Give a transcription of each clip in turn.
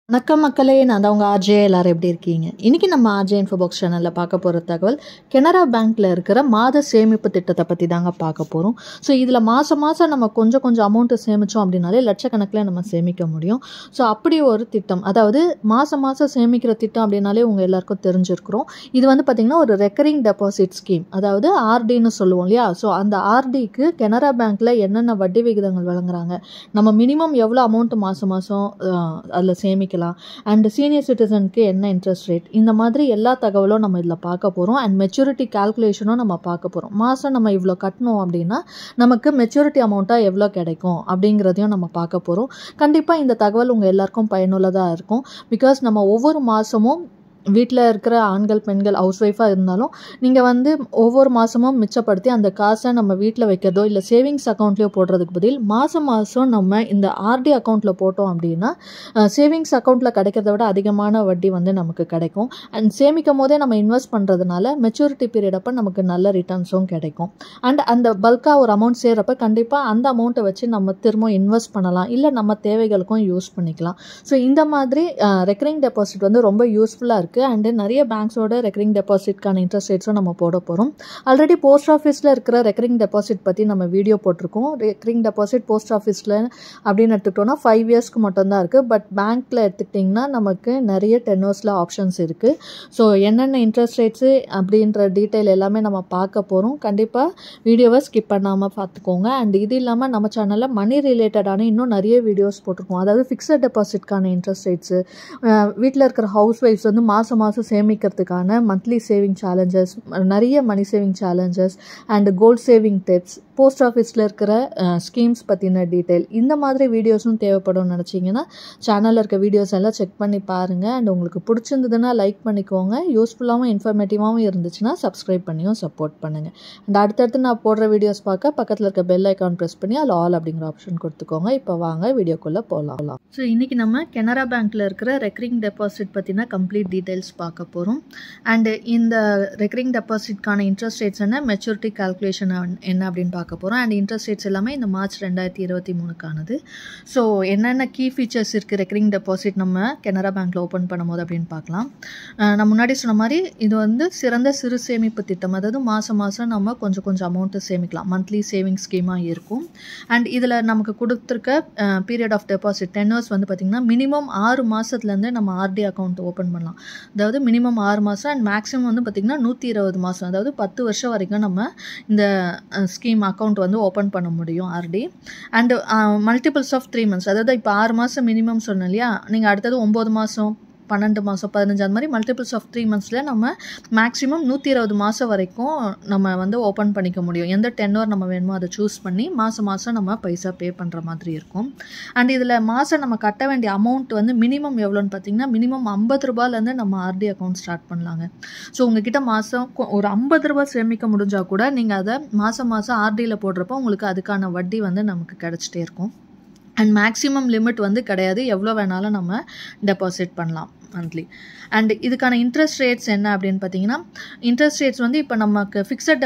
வணக்கம் மக்களே, நான் தான் உங்கள் ஆர்ஜே. எல்லாரும் எப்படி இருக்கீங்க? இன்றைக்கி நம்ம ஆர்ஜே இன்ஃபோபாக்ஸ் சேனலில் பார்க்க போகிற தகவல் கெனரா பேங்க்கில் இருக்கிற மாத சேமிப்பு திட்டத்தை பற்றி தாங்க பார்க்க போகிறோம். ஸோ இதில் மாதம் நம்ம கொஞ்சம் அமௌண்ட்டு சேமித்தோம் அப்படின்னாலே லட்சக்கணக்கில் நம்ம சேமிக்க முடியும். ஸோ அப்படி ஒரு திட்டம், அதாவது மாதம் சேமிக்கிற திட்டம் அப்படின்னாலே உங்கள் எல்லாருக்கும் தெரிஞ்சிருக்கிறோம். இது வந்து பார்த்திங்கன்னா ஒரு ரெக்கரிங் டெபாசிட் ஸ்கீம், அதாவது ஆர்டின்னு சொல்லுவோம் இல்லையா? ஸோ அந்த ஆர்டிக்கு கெனரா பேங்க்கில் என்னென்ன வட்டி விகிதங்கள் வழங்குறாங்க, நம்ம மினிமம் எவ்வளோ அமௌண்ட்டு மாதம் அதில் சேமிக்க அண்ட் சீனியர் சிட்டிசனுக்கு என்ன இன்ட்ரெஸ்ட் ரேட், இந்த மாதிரி எல்லா தகவலும் நம்ம இதில் பார்க்க போகிறோம். அண்ட் மெச்சூரிட்டி கால்குலேஷனும் நம்ம பார்க்க போகிறோம். மாதம் நம்ம இவ்வளோ கட்டணும் அப்படின்னா நமக்கு மெச்சூரிட்டி அமௌண்ட்டாக எவ்வளோ கிடைக்கும் அப்படிங்கிறதையும் நம்ம பார்க்க போகிறோம். கண்டிப்பாக இந்த தகவல் உங்கள் எல்லாருக்கும் பயனுள்ளதாக இருக்கும். பிகாஸ் நம்ம ஒவ்வொரு மாதமும் வீட்டில் இருக்கிற ஆண்கள் பெண்கள் ஹவுஸ் ஒய்ஃபாக இருந்தாலும் நீங்கள் வந்து ஒவ்வொரு மாதமும் மிச்சப்படுத்தி அந்த காசை நம்ம வீட்டில் வைக்கிறதோ இல்லை சேவிங்ஸ் அக்கௌண்ட்லேயோ போடுறதுக்கு பதில் மாதம் நம்ம இந்த ஆர்டி அக்கௌண்ட்டில் போட்டோம் அப்படின்னா சேவிங்ஸ் அக்கௌண்ட்டில் கிடைக்கிறத விட அதிகமான வட்டி வந்து நமக்கு கிடைக்கும். அண்ட் சேமிக்கும் போதே நம்ம இன்வெஸ்ட் பண்ணுறதுனால மெச்சூரிட்டி பீரியட் அப்போ நமக்கு நல்ல ரிட்டர்ன்ஸும் கிடைக்கும். அண்ட் அந்த பல்காக ஒரு அமௌண்ட் சேர்றப்ப கண்டிப்பாக அந்த அமௌண்ட்டை வச்சு நம்ம திரும்ப இன்வெஸ்ட் பண்ணலாம், இல்லை நம்ம தேவைகளுக்கும் யூஸ் பண்ணிக்கலாம். ஸோ இந்த மாதிரி ரெக்கரிங் டெபாசிட் வந்து ரொம்ப யூஸ்ஃபுல்லாக இருக்குது. அண்ட் நிறைய பேங்க்ஸோட ரெக்கரிங் டெபாசிட்கான இன்ட்ரெஸ்ட் ரேட்ஸும் நம்ம போட போகிறோம். ஆல்ரெடி போஸ்ட் ஆஃபீஸில் இருக்கிற ரெக்கரிங் டெபாசிட் பற்றி நம்ம வீடியோ போட்டிருக்கோம். ரெக்கரிங் டெபாசிட் போஸ்ட் ஆஃபீஸில் அப்படின்னு எடுத்துக்கிட்டோம்னா 5 இயர்ஸ்க்கு மட்டும்தான் இருக்குது. பட் பேங்க்கில் எடுத்துக்கிட்டிங்கன்னா நமக்கு நிறைய டென்னர்ஸில் ஆப்ஷன்ஸ் இருக்குது. ஸோ என்னென்ன இன்ட்ரெஸ்ட் ரேட்ஸு அப்படின்ற டீட்டெயில் எல்லாமே நம்ம பார்க்க போகிறோம். கண்டிப்பாக வீடியோவை ஸ்கிப் பண்ணாமல் பார்த்துக்கோங்க. அண்ட் இது இல்லாமல் நம்ம சேனலில் மணி ரிலேட்டடான இன்னும் நிறைய வீடியோஸ் போட்டிருக்கோம். அதாவது ஃபிக்ஸட் டெபாசிட்கான இன்ட்ரெஸ்ட் ரேட்ஸு, வீட்டில் இருக்கிற ஹவுஸ் ஒய்ஃப்ஸ் வந்து மாதம் சேமிக்கிறதுக்கான மந்த்லி சேவிங் சேலஞ்சஸ், நிறைய money saving challenges and gold saving tips, post ஆஃபீஸில் இருக்கிற ஸ்கீம்ஸ் பற்றின டீட்டெயில், இந்த மாதிரி வீடியோஸும் தேவைப்படும் நினச்சிங்கன்னா சேனலில் இருக்க வீடியோஸ் எல்லாம் செக் பண்ணி பாருங்கள். அண்ட் உங்களுக்கு பிடிச்சிருந்ததுன்னா லைக் பண்ணிக்கோங்க. யூஸ்ஃபுல்லாகவும் இன்ஃபர்மேட்டிவாகவும் இருந்துச்சுன்னா சப்ஸ்கிரைப் பண்ணியும் சப்போர்ட் பண்ணுங்கள். அண்ட் அடுத்தடுத்து நான் போடுற வீடியோஸ் பார்க்க பக்கத்தில் இருக்க பெல் ஐக்கான் ப்ரெஸ் பண்ணி அதில் ஆல் அப்படிங்கிற ஆப்ஷன் கொடுத்துக்கோங்க. இப்போ வாங்க வீடியோக்குள்ளே போகலாம். ஸோ இன்றைக்கி நம்ம கெனரா பேங்க்கில் இருக்கிற ரெக்கரிங் டெபாசிட் பற்றின கம்ப்ளீட் டீட்டெயில்ஸ் பார்க்க போகிறோம். அண்டு இந்த ரெக்கரிங் டெபாசிட்கான இன்ட்ரெஸ்ட் ரேட்ஸ் என்ன, மெச்சூரிட்டி கால்குலேஷன் என்ன அப்படின்னு பார்க்க போகிறோம். அண்ட் இன்ட்ரெஸ்ட் ரேட்ஸ் எல்லாமே இந்த மார்ச் 2023 ஸோ என்னென்ன கீ ஃபீச்சர்ஸ் இருக்குது ரெக்கரிங் டெபாசிட் நம்ம கெனரா பேங்க்கில் ஓப்பன் பண்ணும்போது அப்படின்னு பார்க்கலாம். நான் முன்னாடி சொன்ன மாதிரி இது வந்து சிறந்த சிறு சேமிப்பு திட்டம், அதாவது மாதம் நம்ம கொஞ்சம் அமௌண்ட்டு சேமிக்கலாம். மந்த்லி சேவிங் ஸ்கீமாக இருக்கும். அண்ட் இதில் நமக்கு கொடுத்துருக்க பீரியட் ஆஃப் டெபாசிட் டென்னர்ஸ் வந்து பார்த்திங்கன்னா மினிமம் 6 மாதத்துலேருந்து நம்ம ஆர்டி அக்கௌண்ட் ஓப்பன் பண்ணலாம். அதாவது மினிமம் 6 மாதம் அண்ட் மேக்ஸிமம் வந்து பார்த்திங்கன்னா 120 மாதம், அதாவது 10 வருஷம் வரைக்கும் நம்ம இந்த ஸ்கீம் அக்கௌண்ட் வந்து ஓப்பன் பண்ண முடியும் RD. And multiples of 3 months, அதாவது இப்போ 6 மாதம் மினிமம் சொன்னோம் இல்லையா, நீங்கள் அடுத்தது 9 மாதம் 12 மாதம் 15 அந்த மாதிரி மல்டிபிள்ஸ் ஆஃப் 3 months நம்ம மேக்ஸிமம் 120 மாதம் வரைக்கும் நம்ம வந்து ஓப்பன் பண்ணிக்க முடியும். எந்த டென்னர் நம்ம வேணுமோ அதை சூஸ் பண்ணி மாதம் நம்ம பைசா பே பண்ணுற மாதிரி இருக்கும். அண்ட் இதில் மாதம் நம்ம கட்ட வேண்டிய அமௌண்ட் வந்து மினிமம் எவ்வளோன்னு பார்த்தீங்கன்னா மினிமம் 50 ரூபாயிலேருந்து நம்ம ஆர்டி அக்கௌண்ட் ஸ்டார்ட் பண்ணலாங்க. ஸோ உங்ககிட்ட மாதம் ஒரு 50 ரூபா சேமிக்க முடிஞ்சால் கூட நீங்கள் அதை மாதம் ஆர்டியில் போடுறப்போ உங்களுக்கு அதுக்கான வட்டி வந்து நமக்கு கிடச்சிட்டே இருக்கும். அண்ட் மேக்ஸிமம் லிமிட் வந்து கிடையாது, எவ்வளோ வேணாலும் நம்ம டெபாசிட் பண்ணலாம் மந்த்லி. அண்ட் இதுக்கான இன்ட்ரெஸ்ட் ரேட்ஸ் என்ன அப்படின்னு பார்த்தீங்கன்னா, இன்ட்ரெஸ்ட் ரேட்ஸ் வந்து இப்போ நமக்கு ஃபிக்ஸட்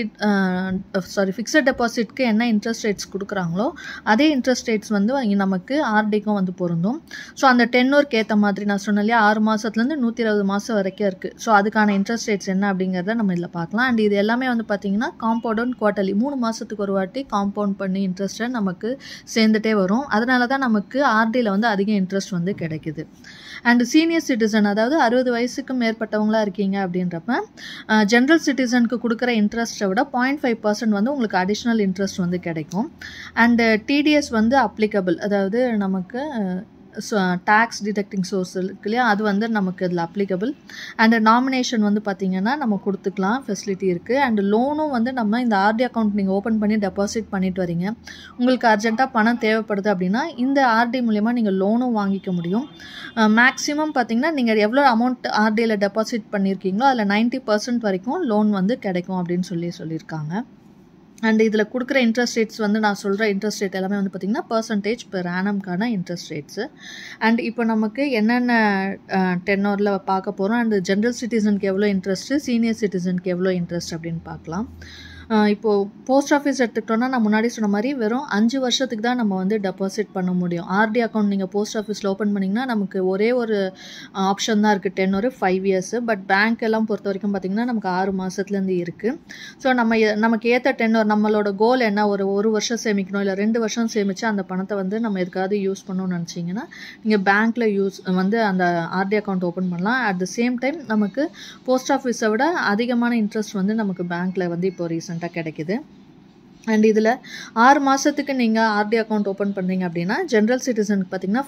டெபாசிட்க்கு என்ன இன்ட்ரெஸ்ட் ரேட்ஸ் கொடுக்குறாங்களோ அதே இன்ட்ரெஸ்ட் ரேட்ஸ் வந்து நமக்கு ஆர்டிக்கும் வந்து பொருந்தும். ஸோ அந்த டென்னோருக்கு ஏற்ற மாதிரி நான் சொன்னேன் இல்லையா, 6 மாதத்துலேருந்து 120 மாதம் வரைக்கும் இருக்குது. ஸோ அதுக்கான இன்ட்ரெஸ்ட் ரேட்ஸ் என்ன அப்படிங்கிறத நம்ம இதில் பார்க்கலாம். அண்ட் இது எல்லாமே வந்து பார்த்திங்கன்னா காம்பவுண்ட் அண்ட் குவார்ட்டர்லி 3 மாதத்துக்கு ஒரு வாட்டி காம்பவுண்ட் பண்ணி இன்ட்ரெஸ்ட்டை நமக்கு சேர்ந்துட்டே வரும். அதனால தான் நமக்கு ஆர்டியில் வந்து அதிக இன்ட்ரெஸ்ட் வந்து கிடைக்குது. அண்ட் சீனியர் சிட்டிசன், அதாவது 60 வயசுக்கு மேற்பட்டவங்களாக இருக்கீங்க அப்படின்றப்ப ஜென்ரல் சிட்டிசனுக்கு கொடுக்குற இன்ட்ரெஸ்ட்டை விட 0.5% வந்து உங்களுக்கு அடிஷ்னல் இன்ட்ரெஸ்ட் வந்து கிடைக்கும். அண்டு டிடிஎஸ் வந்து அப்ளிகபிள், அதாவது நமக்கு டேக்ஸ் டிடக்டிங் சோர்ஸ் இருக்கு இல்லையா, அது வந்து நமக்கு இதில் அப்ளிகபிள். அண்டு நாமினேஷன் வந்து பார்த்திங்கன்னா நம்ம கொடுத்துக்கலாம், ஃபெசிலிட்டி இருக்குது. அண்டு லோனும் வந்து நம்ம இந்த ஆர்டி அக்கௌண்ட் நீங்கள் ஓப்பன் பண்ணி டெபாசிட் பண்ணிட்டு வரீங்க, உங்களுக்கு அர்ஜென்ட்டாக பணம் தேவைப்படுது அப்படின்னா இந்த ஆர்டி மூலமா நீங்கள் லோனும் வாங்கிக்க முடியும். மேக்ஸிமம் பார்த்திங்கன்னா நீங்கள் எவ்வளோ அமௌண்ட் ஆர்டியில் டெபாசிட் பண்ணியிருக்கீங்களோ அதில் 90% வரைக்கும் லோன் வந்து கிடைக்கும் அப்படின்னு சொல்லியிருக்காங்க. அண்ட் இதில் கொடுக்குற இன்ட்ரெஸ்ட் ரேட்ஸ் வந்து நான் சொல்கிற இன்ட்ரெஸ்ட் ரேட் எல்லாமே வந்து பார்த்திங்கன்னா பர்சன்டேஜ் பெர் ஆனம்கான இன்ட்ரெஸ்ட் ரேட்ஸு. அண்ட் இப்போ நமக்கு என்னென்ன டென்னோரில் பார்க்க போகிறோம், அண்ட் ஜென்ரல் சிட்டிசனுக்கு எவ்வளோ இன்ட்ரெஸ்ட்டு, சீனியர் சிட்டிசனுக்கு எவ்வளோ இன்ட்ரெஸ்ட் அப்படின்னு பார்க்கலாம். இப்போது போஸ்ட் ஆஃபீஸ் எடுத்துக்கிட்டோன்னா நான் முன்னாடி சொன்ன மாதிரி வெறும் 5 வருஷத்துக்கு தான் நம்ம வந்து டெபாசிட் பண்ண முடியும். ஆர்டி அக்கௌண்ட் நீங்கள் போஸ்ட் ஆஃபீஸில் ஓப்பன் பண்ணிங்கன்னா நமக்கு ஒரே ஒரு ஆப்ஷன் தான் இருக்குது, 10 or 5 years. பட் பேங்க் எல்லாம் பொறுத்த வரைக்கும் பார்த்திங்கன்னா நமக்கு 6 மாதத்துலேருந்து இருக்குது. ஸோ நமக்கு ஏற்ற டென்னர், நம்மளோட கோல் என்ன, ஒரு வருஷம் சேமிக்கணும் இல்லை 2 வருஷம் சேமித்து அந்த பணத்தை வந்து நம்ம எதுக்காவது யூஸ் பண்ணணும்னு நினச்சிங்கன்னா நீங்கள் பேங்க்கில் வந்து அந்த ஆர்டி அக்கௌண்ட் ஓப்பன் பண்ணலாம். அட் த சேம் டைம் நமக்கு போஸ்ட் ஆஃபீஸை விட அதிகமான இன்ட்ரெஸ்ட் வந்து நமக்கு பேங்க்கில் வந்து இப்போ ரீசெண்டாக கிடைக்குது. அண்ட் இதில் 6 மாதத்துக்கு நீங்கள் ஆர்டி அக்கௌண்ட் ஓப்பன் பண்ணுறீங்க அப்படின்னா ஜென்ரல் சிட்டிசனுக்கு பார்த்திங்கன்னா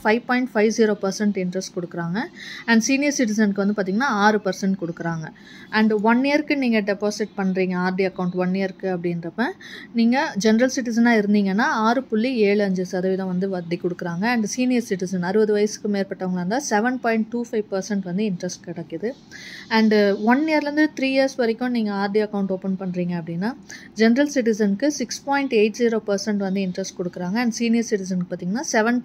5.50% இன்ட்ரெஸ்ட் கொடுக்குறாங்க. அண்ட் சீனியர் சிட்டிசனுக்கு வந்து பார்த்திங்கன்னா 6% கொடுக்குறாங்க. அண்ட் 1 yearக்கு நீங்கள் டெபாசிட் பண்ணுறீங்க ஆர்டி அக்கௌண்ட் 1 yearக்கு அப்படின்றப்ப நீங்கள் ஜென்ரல் சிட்டிசனாக இருந்தீங்கன்னா 6.75% வந்து வட்டி கொடுக்குறாங்க. அண்ட் சீனியர் சிட்டிசன் 60 வயசுக்கு மேற்பட்டவங்களாக இருந்தால் 7.25% வந்து இன்ட்ரெஸ்ட் கிடைக்குது. அண்டு 1 yearலேருந்து 3 years வரைக்கும் நீங்கள் ஆர்டி அக்கௌண்ட் ஓப்பன் பண்ணுறீங்க அப்படின்னா ஜென்ரல் சிட்டிசனுக்கு 6.80% வந்து இன்ட்ரெஸ்ட் கொடுக்குறாங்க. அண்ட் சீனியர் சிட்டிசனுக்கு பார்த்திங்கன்னா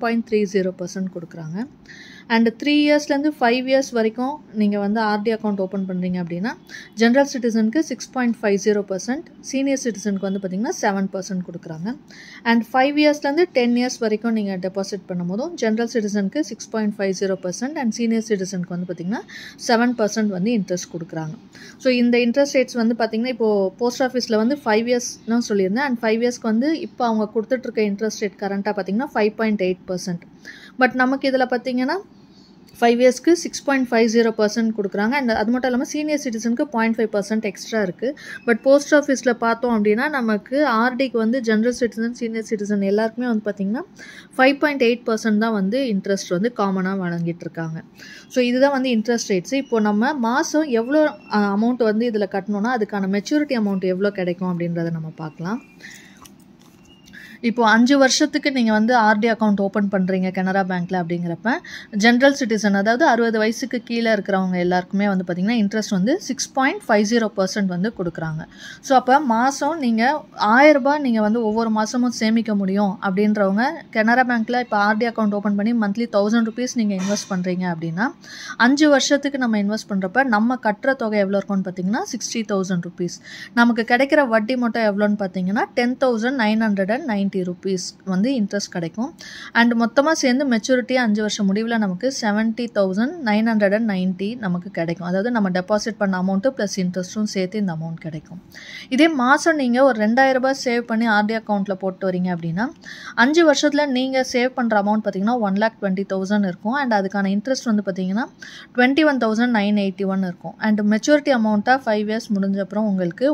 7.30% கொடுக்குறாங்க. அண்ட் 3 yearsலேருந்து 5 years வரைக்கும் நீங்கள் வந்து ஆர்டி அக்கௌண்ட் ஓப்பன் பண்ணுறீங்க அப்படின்னா ஜென்ரல் சிட்டிசனுக்கு 6.50%, சீனியர் சிட்டிசனுக்கு வந்து பார்த்திங்கன்னா 7% கொடுக்குறாங்க. அண்ட் 5 yearsலேருந்து 10 years வரைக்கும் நீங்கள் டெபாசிட் பண்ணும்போதும் ஜென்ரல் சிட்டிசனுக்கு 6.50% அண்ட் சீனியர் சிட்டிசனுக்கு வந்து பார்த்திங்கன்னா 7% வந்து இன்ட்ரெஸ்ட் கொடுக்குறாங்க. ஸோ இந்த இன்ட்ரெஸ்ட் ரேட்ஸ் வந்து பார்த்திங்கன்னா இப்போது போஸ்ட் ஆஃபீஸில் வந்து 5 yearsனு சொல்லியிருந்தேன். அண்ட் 5 yearsக்கு வந்து இப்போ அவங்க கொடுத்துட்ருக்க இன்ட்ரெஸ்ட் ரேட் கரண்ட்டாக பார்த்திங்கன்னா 5.8%. பட் நமக்கு இதில் பார்த்திங்கன்னா 5 yearsக்கு 6.50% கொடுக்குறாங்க. அண்ட் அது மட்டும் இல்லாமல் சீனியர் சிட்டிசனுக்கு 0.5% எக்ஸ்ட்ரா இருக்குது. பட் போஸ்ட் ஆஃபீஸில் பார்த்தோம் அப்படின்னா நமக்கு ஆர்டிக்கு வந்து ஜென்ரல் சிட்டிசன், சீனியர் சிட்டிசன் எல்லாருக்குமே வந்து பார்த்திங்கன்னா 5.8% தான் வந்து இன்ட்ரெஸ்ட் வந்து காமனாக வழங்கிட்டு இருக்காங்க. ஸோ இதுதான் வந்து இன்ட்ரெஸ்ட் ரேட்ஸு. இப்போது நம்ம மாதம் எவ்வளோ அமௌண்ட் வந்து இதில் கட்டணுன்னா அதுக்கான மெச்சூரிட்டி அமௌண்ட் எவ்வளோ கிடைக்கும் அப்படின்றத நம்ம பார்க்கலாம். இப்போது 5 வருஷத்துக்கு நீங்கள் வந்து ஆர்டி அக்கௌண்ட் ஓப்பன் பண்ணுறீங்க கனரா பேங்க்கில் அப்படிங்கிறப்ப ஜென்ரல் சிட்டிசன், அதாவது 60 வயசுக்கு கீழே இருக்கிறவங்க எல்லாருக்குமே வந்து பார்த்திங்கன்னா இன்ட்ரெஸ்ட் வந்து 6.50% வந்து கொடுக்குறாங்க. ஸோ அப்போ மாதம் நீங்கள் 1000 ரூபாய் நீங்கள் வந்து ஒவ்வொரு மாதமும் சேமிக்க முடியும் அப்படின்றவங்க கனரா பேங்க்கில் இப்போ ஆர்டி அக்கௌண்ட் ஓப்பன் பண்ணி மந்த்லி 1000 rupees நீங்கள் இன்வெஸ்ட் பண்ணுறீங்க அப்படின்னா 5 வருஷத்துக்கு நம்ம இன்வெஸ்ட் பண்ணுறப்ப நம்ம கட்டுற தொகை எவ்வளோ இருக்கும்னு பார்த்திங்கன்னா 60,000 rupees. நமக்கு கிடைக்கிற வட்டி மட்டும் எவ்வளோன்னு பார்த்தீங்கன்னா 10,990 rupees வந்து இன்ட்ரெஸ்ட் கிடைக்கும். அண்ட் மொத்தமாக சேர்ந்து மெச்சூரிட்டி 5 வருஷம் முடிவில் நமக்கு 70,990 நமக்கு கிடைக்கும். அதாவது நம்ம டெபாசிட் பண்ண அமௌண்ட்டு ப்ளஸ் இன்ட்ரெஸ்ட்டும் சேர்த்து இந்த அமௌண்ட் கிடைக்கும். இதே மாதம் நீங்கள் ஒரு 2000 ரூபாய் சேவ் பண்ணி ஆர்டி அக்கௌண்ட்டில் போட்டு வரீங்க அப்படின்னா 5 வருஷத்தில் நீங்கள் சேவ் பண்ணுற அமௌண்ட் பார்த்திங்கன்னா 1,20,000 இருக்கும். அண்ட் அதுக்கான இன்ட்ரெஸ்ட் வந்து பார்த்திங்கன்னா 21,981 இருக்கும். அண்ட் மெச்சூரிட்டி அமௌண்ட்டாக 5 years முடிஞ்ச அப்புறம் உங்களுக்கு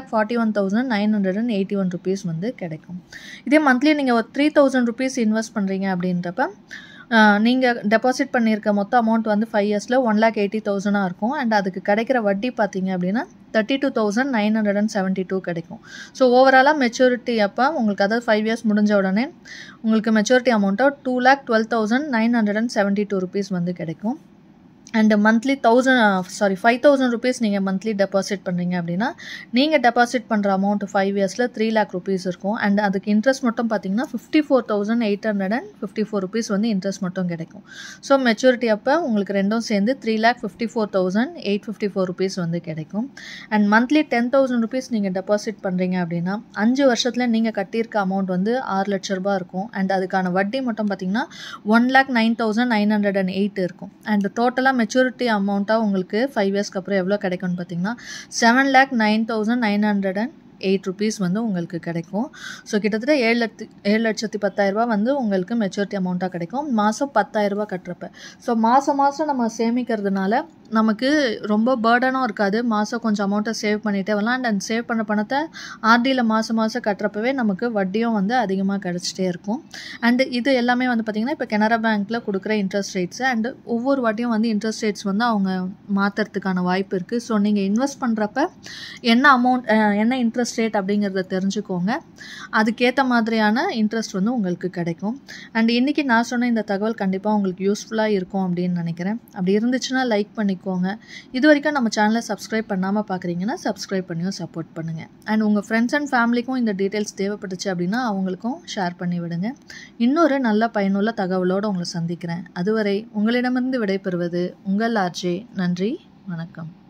1,41,981 rupees வந்து கிடைக்கும். இதே மந்த்லி நீங்கள் ஒரு 3,000 rupees இன்வெஸ்ட் பண்ணுறீங்க அப்படின்றப்ப நீங்கள் டெபாசிட் பண்ணியிருக்க மொத்த அமௌண்ட் வந்து 5 yearsல 1,80,000 இருக்கும். அண்ட் அதுக்கு கிடைக்கிற வட்டி பார்த்தீங்க அப்படின்னா 32,972 கிடைக்கும். ஸோ ஓவராலாக மெச்சூரிட்டி அப்போ உங்களுக்கு, அதாவது 5 years முடிஞ்ச உடனே உங்களுக்கு மெச்சூரிட்டி அமௌண்ட்டாக 2,12,972 rupees வந்து கிடைக்கும். அண்ட் மந்த்லி 5,000 rupees நீங்கள் மந்த்லி டெபாசிட் பண்ணுறீங்க அப்படின்னா நீங்கள் டெபாசிட் பண்ணுற அமௌண்ட் 5 yearsல 3 lakh rupees இருக்கும். அண்ட் அதுக்கு இன்ட்ரெஸ்ட் மட்டும் பார்த்தீங்கன்னா 54,854 rupees வந்து இன்ட்ரெஸ்ட் மட்டும் கிடைக்கும். ஸோ மெச்சூரிட்டி அப்போ உங்களுக்கு ரெண்டும் சேர்ந்து 3,54,854 rupees வந்து கிடைக்கும். அண்ட் மந்த்லி 10,000 rupees நீங்கள் டெபாசிட் பண்ணுறீங்க அப்படின்னா 5 வருஷத்தில் நீங்கள் கட்டியிருக்க அமௌண்ட் வந்து 6 லட்ச ரூபாய் இருக்கும். அண்ட் அதுக்கான வட்டி மட்டும் பார்த்தீங்கன்னா 1,09,908 இருக்கும். அண்ட் டோட்டலாக மெச்சூரிட்டி அமௌண்ட்டாக உங்களுக்கு 5 yearsக்கு அப்புறம் எவ்வளோ கிடைக்கும்னு பார்த்தீங்கன்னா 7,09,908 rupees வந்து உங்களுக்கு கிடைக்கும். ஸோ கிட்டத்தட்ட 7,10,000 வந்து உங்களுக்கு மெச்சூரிட்டி அமௌண்ட்டாக கிடைக்கும் மாதம் 10,000 கட்டுறப்ப. ஸோ மாதம் நம்ம சேமிக்கிறதுனால நமக்கு ரொம்ப பேர்டனும் இருக்காது. மாதம் கொஞ்சம் அமௌண்ட்டை சேவ் பண்ணிகிட்டே வரலாம். அண்ட் சேவ் பண்ண பணத்தை ஆர்டியில் மாதம் கட்டுறப்பவே நமக்கு வட்டியும் வந்து அதிகமாக கிடச்சிட்டே இருக்கும். அண்டு இது எல்லாமே வந்து பார்த்திங்கன்னா இப்போ கனரா பேங்க்கில் கொடுக்குற இன்ட்ரெஸ்ட் ரேட்ஸு. அண்டு ஒவ்வொரு வாட்டியும் வந்து இன்ட்ரெஸ்ட் ரேட்ஸ் வந்து அவங்க மாற்றுறதுக்கான வாய்ப்பு இருக்குது. ஸோ நீங்கள் இன்வெஸ்ட் பண்ணுறப்ப என்ன அமௌண்ட், என்ன இன்ட்ரெஸ்ட் ரேட் அப்படிங்கிறத தெரிஞ்சுக்கோங்க. அதுக்கேற்ற மாதிரியான இன்ட்ரெஸ்ட் வந்து உங்களுக்கு கிடைக்கும். அண்ட் இன்றைக்கி நான் சொன்ன இந்த தகவல் கண்டிப்பாக உங்களுக்கு யூஸ்ஃபுல்லாக இருக்கும் அப்படின்னு நினைக்கிறேன். அப்படி இருந்துச்சுன்னா லைக் பண்ணிக்கோங்க. இது வரைக்கும் நம்ம சேனலை சப்ஸ்கிரைப் பண்ணாமல் பார்க்குறீங்கன்னா சப்ஸ்கிரைப் பண்ணியும் சப்போர்ட் பண்ணுங்கள். அண்ட் உங்கள் ஃப்ரெண்ட்ஸ் அண்ட் ஃபேமிலிக்கும் இந்த டீட்டெயில்ஸ் தேவைப்பட்டுச்சு அப்படின்னா அவங்களுக்கும் ஷேர் பண்ணி விடுங்க. இன்னொரு நல்ல பயனுள்ள தகவலோடு உங்களை சந்திக்கிறேன். அதுவரை உங்களிடமிருந்து விடைபெறுவது உங்கள் ஆர்ஜே. நன்றி, வணக்கம்.